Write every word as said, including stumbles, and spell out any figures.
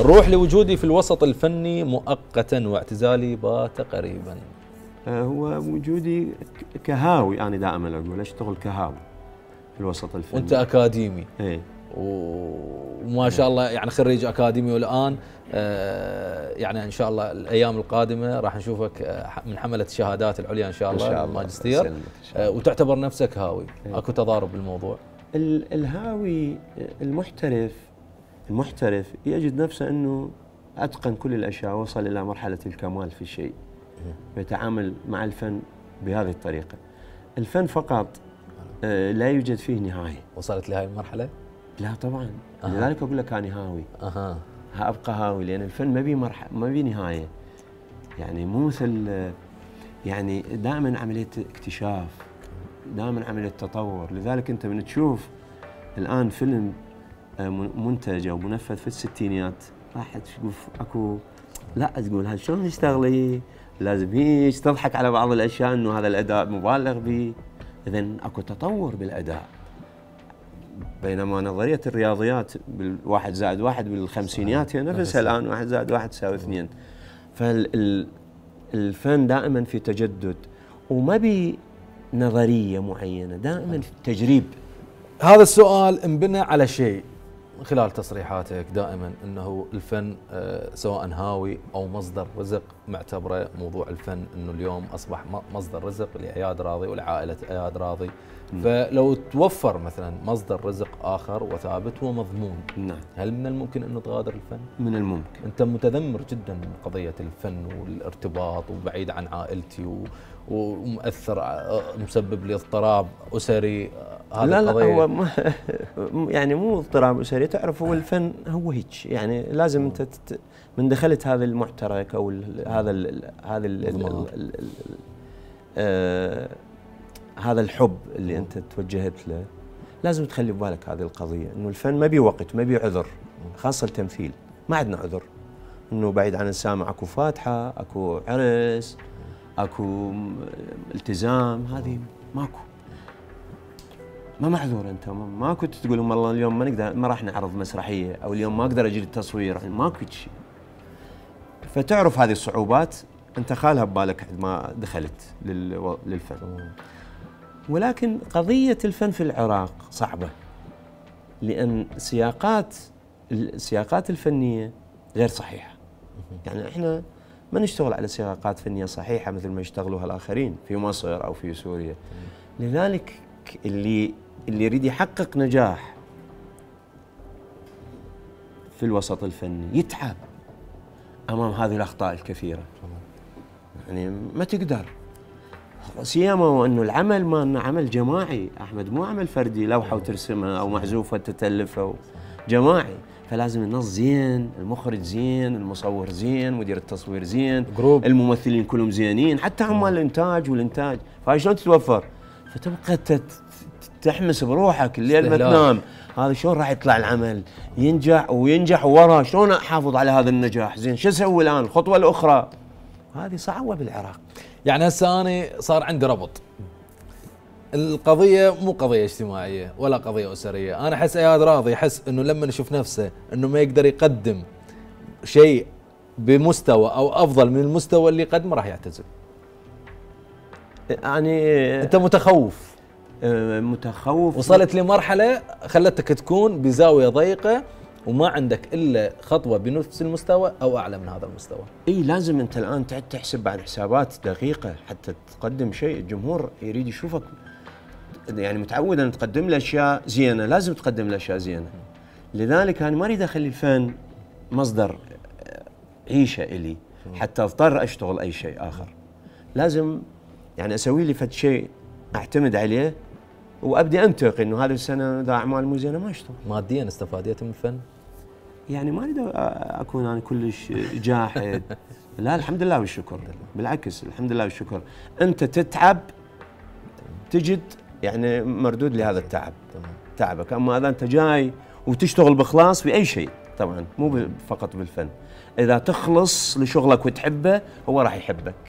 نروح لوجودي في الوسط الفني مؤقتا واعتزالي بات قريبا. هو وجودي كهاوي، انا دائما اقول اشتغل كهاوي في الوسط الفني. وانت اكاديمي. ايه وما شاء الله يعني خريج اكاديمي، والان آه يعني ان شاء الله الايام القادمه راح نشوفك من حمله الشهادات العليا ان شاء الله, إن شاء الله. الماجستير، آه وتعتبر نفسك هاوي. إيه. اكو تضارب بالموضوع؟ الهاوي المحترف المحترف يجد نفسه انه اتقن كل الاشياء، وصل الى مرحله الكمال في الشيء، ويتعامل مع الفن بهذه الطريقه. الفن فقط آه لا يوجد فيه نهايه. وصلت لهذه المرحله؟ لا طبعا. أه. لذلك اقول لك انا هاوي. اها ابقى هاوي، لان الفن ما بي مرحله ما بي نهايه. يعني مو مثل، يعني دائما عمليه اكتشاف، دائما عمليه تطور. لذلك انت من تشوف الان فيلم منتج او منفذ في الستينيات راح تشوف اكو، لا تقول هذا شلون يشتغل، لازم هيك تضحك على بعض الاشياء انه هذا الاداء مبالغ به. اذا اكو تطور بالاداء. بينما نظريه الرياضيات بالواحد زائد واحد بالخمسينيات هي نفسها الان، واحد زائد واحد تساوي اثنين. فالفن دائما في تجدد، وما بي نظريه معينه، دائما تجريب. هذا السؤال انبنى على شيء من خلال تصريحاتك دائما، انه الفن سواء هاوي او مصدر رزق، معتبره موضوع الفن انه اليوم اصبح مصدر رزق لاياد راضي ولعائله اياد راضي. فلو توفر مثلا مصدر رزق اخر وثابت ومضمون، نعم، هل من الممكن انه تغادر الفن؟ من الممكن. انت متذمر جدا من قضيه الفن والارتباط وبعيد عن عائلتي و... ومؤثر، مسبب لي اضطراب اسري. هذا لا القضية. لا هو يعني مو اضطراب اسري، تعرف هو الفن هو هيك، يعني لازم انت تت من دخلت هذا المحترك او ال هذا ال هذا ال ال ال ال ال آه هذا الحب اللي انت توجهت له، لازم تخلي ببالك هذه القضيه، انه الفن ما بي وقت، ما بي عذر، خاصه التمثيل ما عندنا عذر، انه بعيد عن السامع اكو فاتحه، اكو عرس، اكو التزام، هذه ماكو، ما معذور انت، ما كنت تقول لهم والله اليوم ما نقدر، ما راح نعرض مسرحيه، او اليوم ما اقدر اجي التصوير، يعني ماكو شيء. فتعرف هذه الصعوبات انت خالها ببالك ما دخلت للفن. ولكن قضيه الفن في العراق صعبه، لان سياقات السياقات الفنيه غير صحيحه. يعني احنا ما نشتغل على سياقات فنيه صحيحه مثل ما يشتغلوها الاخرين في مصر او في سوريا. لذلك اللي اللي يريد يحقق نجاح في الوسط الفني يتعب امام هذه الاخطاء الكثيره. يعني ما تقدر، سيما وانه العمل مالنا عمل جماعي احمد، مو عمل فردي لوحه وترسمها او معزوفه تتلفها، جماعي. فلازم النص زين، المخرج زين، المصور زين، مدير التصوير زين، جروب. الممثلين كلهم زينين، حتى عمال الانتاج والانتاج. فهاي شلون تتوفر؟ فتبقى تحمس بروحك الليل ما تنام، هذا شلون راح يطلع العمل ينجح وينجح ورا، شلون احافظ على هذا النجاح؟ زين شو اسوي الان؟ الخطوه الاخرى هذه صعبه بالعراق. يعني هسه انا صار عندي ربط، القضيه مو قضيه اجتماعيه ولا قضيه اسريه، انا احس اياد راضي يحس انه لما يشوف نفسه انه ما يقدر يقدم شيء بمستوى او افضل من المستوى اللي يقدمه راح يعتزل. يعني انت متخوف؟ متخوف. وصلت لمرحله خلتك تكون بزاويه ضيقه وما عندك الا خطوه بنفس المستوى او اعلى من هذا المستوى. اي لازم انت الان تعد تحسب بعد حسابات دقيقه حتى تقدم شيء الجمهور يريد يشوفك، يعني متعود ان تقدم له اشياء زينه، لازم تقدم له اشياء زينه. لذلك انا ما اريد اخلي الفن مصدر عيشه الي حتى اضطر اشتغل اي شيء اخر. لازم يعني اسوي لي فد شيء اعتمد عليه وابدي انتقي انه هذه السنه اذا اعمال مو زينه ما اشتغل. ماديا استفاديت من الفن؟ يعني ما اريد اكون انا كلش جاحد. لا الحمد لله والشكر، بالعكس الحمد لله والشكر. انت تتعب تجد يعني مردود لهذا التعب، تعبك. اما اذا انت جاي وتشتغل باخلاص في اي شيء، طبعا مو فقط بالفن، اذا تخلص لشغلك وتحبه هو راح يحبك.